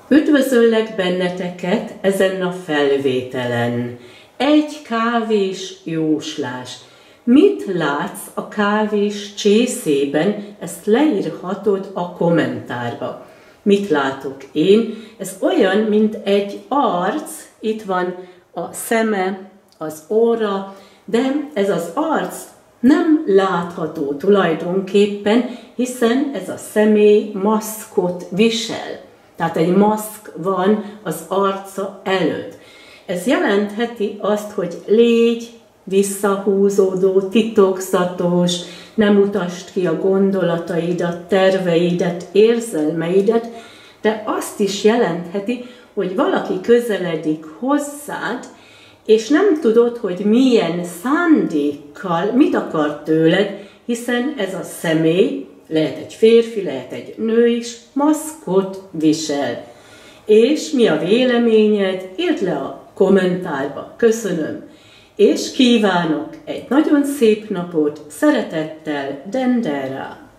Üdvözöllek benneteket ezen a felvételen. Egy kávés jóslás. Mit látsz a kávés csészében? Ezt leírhatod a kommentárba. Mit látok én? Ez olyan, mint egy arc, itt van a szeme, az orra, de ez az arc nem látható tulajdonképpen, hiszen ez a személy maszkot visel. Tehát egy maszk van az arca előtt. Ez jelentheti azt, hogy légy visszahúzódó, titokzatos, nem mutasd ki a gondolataidat, terveidet, érzelmeidet, de azt is jelentheti, hogy valaki közeledik hozzád, és nem tudod, hogy milyen szándékkal, mit akar tőled, hiszen ez a személy, lehet egy férfi, lehet egy nő is, maszkot visel. És mi a véleményed? Írd le a kommentárba. Köszönöm. És kívánok egy nagyon szép napot, szeretettel, Dendera!